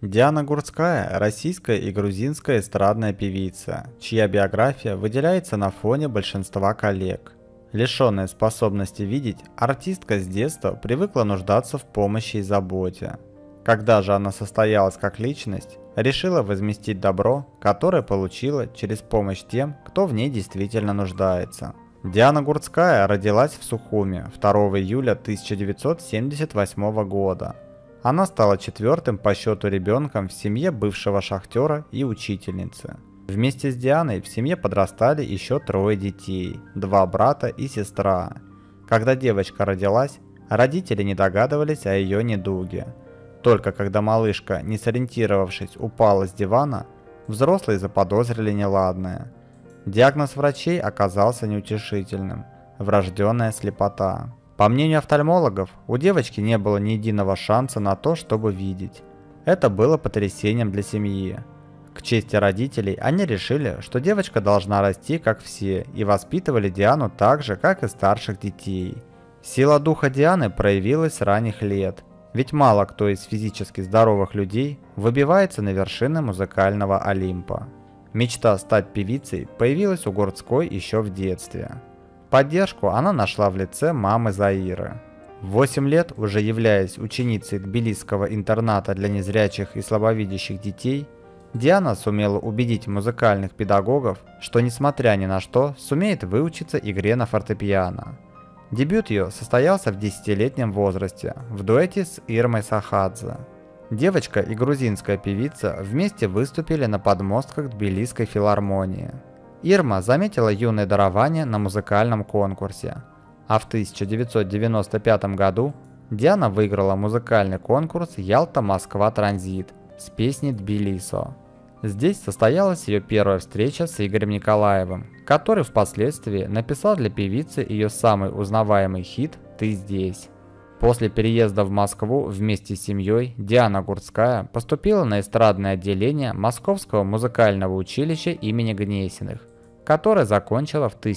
Диана Гурцкая – российская и грузинская эстрадная певица, чья биография выделяется на фоне большинства коллег. Лишенная способности видеть, артистка с детства привыкла нуждаться в помощи и заботе. Когда же она состоялась как личность, решила возместить добро, которое получила через помощь тем, кто в ней действительно нуждается. Диана Гурцкая родилась в Сухуми 2 июля 1978 года. Она стала четвертым по счету ребенком в семье бывшего шахтера и учительницы. Вместе с Дианой в семье подрастали еще трое детей, 2 брата и сестра. Когда девочка родилась, родители не догадывались о ее недуге. Только когда малышка, не сориентировавшись, упала с дивана, взрослые заподозрили неладное. Диагноз врачей оказался неутешительным – врожденная слепота. По мнению офтальмологов, у девочки не было ни единого шанса на то, чтобы видеть. Это было потрясением для семьи. К чести родителей, они решили, что девочка должна расти как все, и воспитывали Диану так же, как и старших детей. Сила духа Дианы проявилась с ранних лет, ведь мало кто из физически здоровых людей выбивается на вершины музыкального Олимпа. Мечта стать певицей появилась у Гурцкой еще в детстве. Поддержку она нашла в лице мамы Заиры. В 8 лет, уже являясь ученицей тбилисского интерната для незрячих и слабовидящих детей, Диана сумела убедить музыкальных педагогов, что несмотря ни на что, сумеет выучиться игре на фортепиано. Дебют ее состоялся в 10-летнем возрасте, в дуэте с Ирмой Сахадзе. Девочка и грузинская певица вместе выступили на подмостках Тбилисской филармонии. Ирма заметила юное дарование на музыкальном конкурсе, а в 1995 году Диана выиграла музыкальный конкурс «Ялта-Москва Транзит» с песней «Тбилисо». Здесь состоялась ее первая встреча с Игорем Николаевым, который впоследствии написал для певицы ее самый узнаваемый хит «Ты здесь». После переезда в Москву вместе с семьей Диана Гурцкая поступила на эстрадное отделение Московского музыкального училища имени Гнесиных, которое закончила в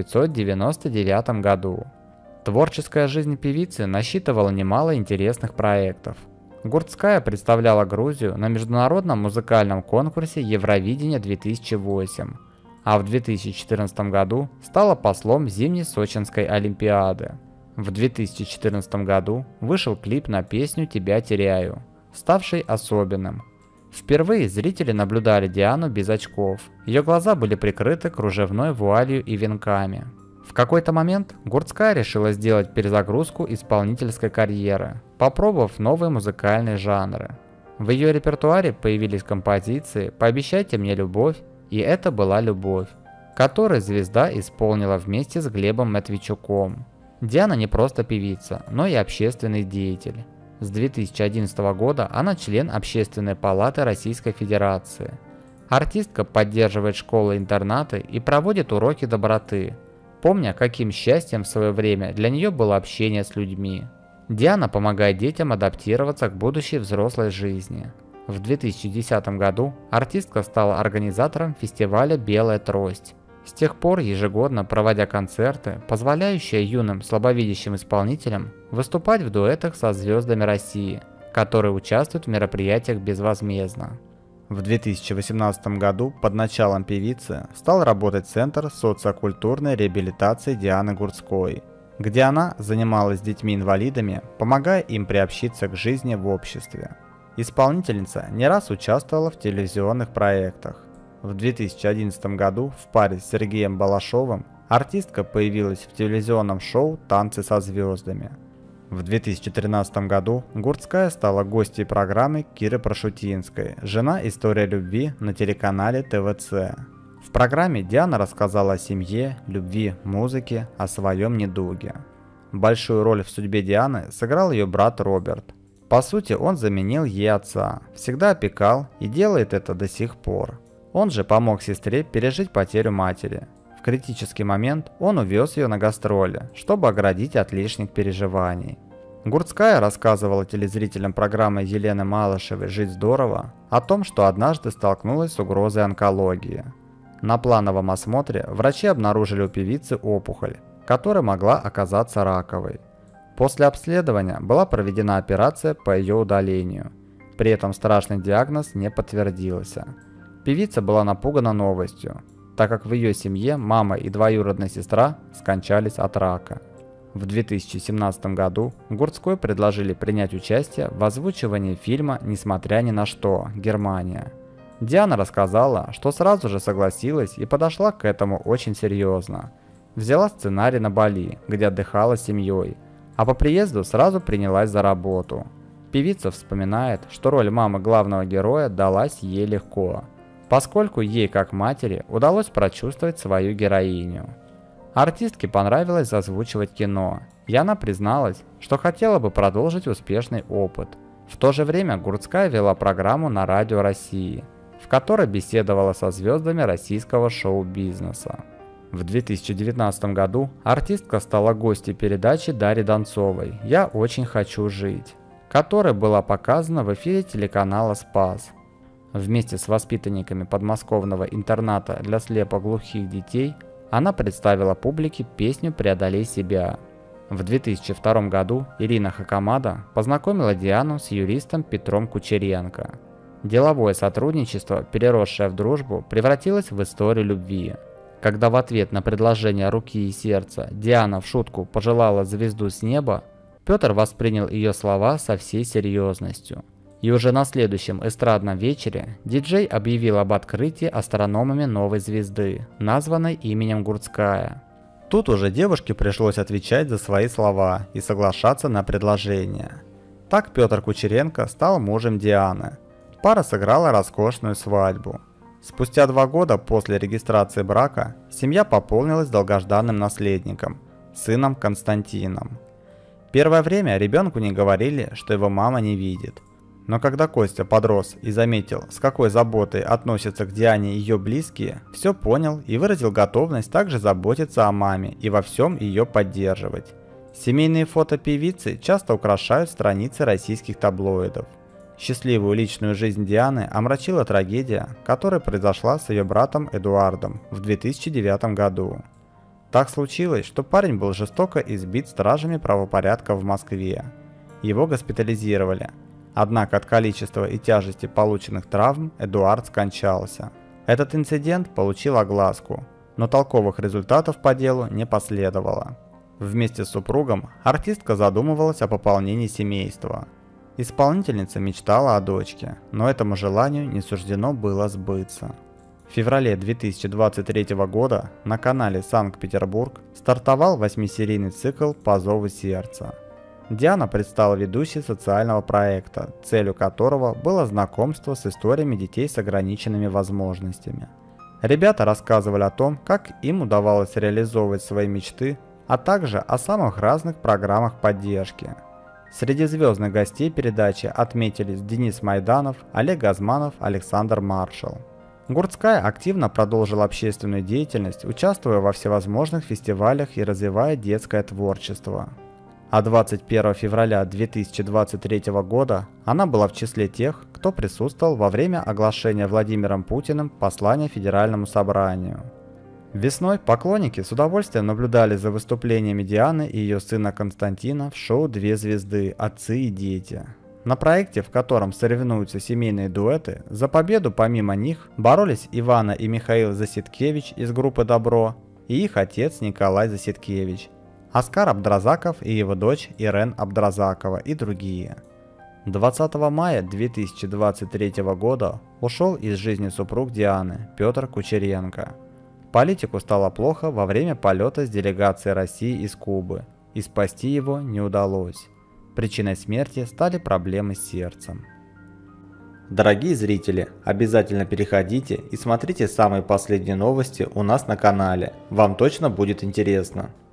1999 году. Творческая жизнь певицы насчитывала немало интересных проектов. Гурцкая представляла Грузию на международном музыкальном конкурсе Евровидение-2008, а в 2014 году стала послом зимней Сочинской Олимпиады. В 2014 году вышел клип на песню «Тебя теряю», ставший особенным. Впервые зрители наблюдали Диану без очков, ее глаза были прикрыты кружевной вуалью и венками. В какой-то момент Гурцкая решила сделать перезагрузку исполнительской карьеры, попробовав новые музыкальные жанры. В ее репертуаре появились композиции «Пообещайте мне любовь» и «Это была любовь», которые звезда исполнила вместе с Глебом Матвейчуком. Диана не просто певица, но и общественный деятель. С 2011 года она член Общественной палаты Российской Федерации. Артистка поддерживает школы-интернаты и проводит уроки доброты, помня, каким счастьем в свое время для нее было общение с людьми. Диана помогает детям адаптироваться к будущей взрослой жизни. В 2010 году артистка стала организатором фестиваля «Белая трость». С тех пор ежегодно проводя концерты, позволяющие юным слабовидящим исполнителям выступать в дуэтах со звездами России, которые участвуют в мероприятиях безвозмездно. В 2018 году под началом певицы стал работать Центр социокультурной реабилитации Дианы Гурцкой, где она занималась с детьми-инвалидами, помогая им приобщиться к жизни в обществе. Исполнительница не раз участвовала в телевизионных проектах. В 2011 году в паре с Сергеем Балашовым артистка появилась в телевизионном шоу «Танцы со звездами». В 2013 году Гурцкая стала гостьей программы Киры Прошутинской «Жена. История любви» на телеканале ТВЦ. В программе Диана рассказала о семье, любви, музыке, о своем недуге. Большую роль в судьбе Дианы сыграл ее брат Роберт. По сути, он заменил ей отца, всегда опекал и делает это до сих пор. Он же помог сестре пережить потерю матери. В критический момент он увез ее на гастроли, чтобы оградить от лишних переживаний. Гурцкая рассказывала телезрителям программы Елены Малышевой «Жить здорово» о том, что однажды столкнулась с угрозой онкологии. На плановом осмотре врачи обнаружили у певицы опухоль, которая могла оказаться раковой. После обследования была проведена операция по ее удалению. При этом страшный диагноз не подтвердился. Певица была напугана новостью, так как в ее семье мама и двоюродная сестра скончались от рака. В 2017 году Гурцкой предложили принять участие в озвучивании фильма «Несмотря ни на что. Германия». Диана рассказала, что сразу же согласилась и подошла к этому очень серьезно. Взяла сценарий на Бали, где отдыхала с семьей, а по приезду сразу принялась за работу. Певица вспоминает, что роль мамы главного героя далась ей легко, поскольку ей, как матери, удалось прочувствовать свою героиню. Артистке понравилось озвучивать кино, и она призналась, что хотела бы продолжить успешный опыт. В то же время Гурцкая вела программу на Радио России, в которой беседовала со звездами российского шоу-бизнеса. В 2019 году артистка стала гостьей передачи Дарьи Донцовой «Я очень хочу жить», которая была показана в эфире телеканала «Спас». Вместе с воспитанниками подмосковного интерната для слепоглухих детей она представила публике песню «Преодолей себя». В 2002 году Ирина Хакамада познакомила Диану с юристом Петром Кучеренко. Деловое сотрудничество, переросшее в дружбу, превратилось в историю любви. Когда в ответ на предложение руки и сердца Диана в шутку пожелала звезду с неба, Петр воспринял ее слова со всей серьезностью. И уже на следующем эстрадном вечере диджей объявил об открытии астрономами новой звезды, названной именем Гурцкая. Тут уже девушке пришлось отвечать за свои слова и соглашаться на предложение. Так Петр Кучеренко стал мужем Дианы. Пара сыграла роскошную свадьбу. Спустя 2 года после регистрации брака семья пополнилась долгожданным наследником, сыном Константином. Первое время ребенку не говорили, что его мама не видит. Но когда Костя подрос и заметил, с какой заботой относятся к Диане ее близкие, все понял и выразил готовность также заботиться о маме и во всем ее поддерживать. Семейные фото певицы часто украшают страницы российских таблоидов. Счастливую личную жизнь Дианы омрачила трагедия, которая произошла с ее братом Эдуардом в 2009 году. Так случилось, что парень был жестоко избит стражами правопорядка в Москве. Его госпитализировали. Однако от количества и тяжести полученных травм Эдуард скончался. Этот инцидент получил огласку, но толковых результатов по делу не последовало. Вместе с супругом артистка задумывалась о пополнении семейства. Исполнительница мечтала о дочке, но этому желанию не суждено было сбыться. В феврале 2023 года на канале «Санкт-Петербург» стартовал 8-серийный цикл «По зову сердца». Диана предстала ведущей социального проекта, целью которого было знакомство с историями детей с ограниченными возможностями. Ребята рассказывали о том, как им удавалось реализовывать свои мечты, а также о самых разных программах поддержки. Среди звездных гостей передачи отметились Денис Майданов, Олег Газманов, Александр Маршал. Гурцкая активно продолжила общественную деятельность, участвуя во всевозможных фестивалях и развивая детское творчество. А 21 февраля 2023 года она была в числе тех, кто присутствовал во время оглашения Владимиром Путиным послания Федеральному собранию. Весной поклонники с удовольствием наблюдали за выступлениями Дианы и ее сына Константина в шоу «Две звезды. Отцы и дети». На проекте, в котором соревнуются семейные дуэты, за победу помимо них боролись Ивана и Михаил Засидкевич из группы «Добро» и их отец Николай Засидкевич, Оскар Абдразаков и его дочь Ирен Абдразакова и другие. 20 мая 2023 года ушел из жизни супруг Дианы Петр Кучеренко. Политику стало плохо во время полета с делегацией России из Кубы, и спасти его не удалось. Причиной смерти стали проблемы с сердцем. Дорогие зрители, обязательно переходите и смотрите самые последние новости у нас на канале, вам точно будет интересно.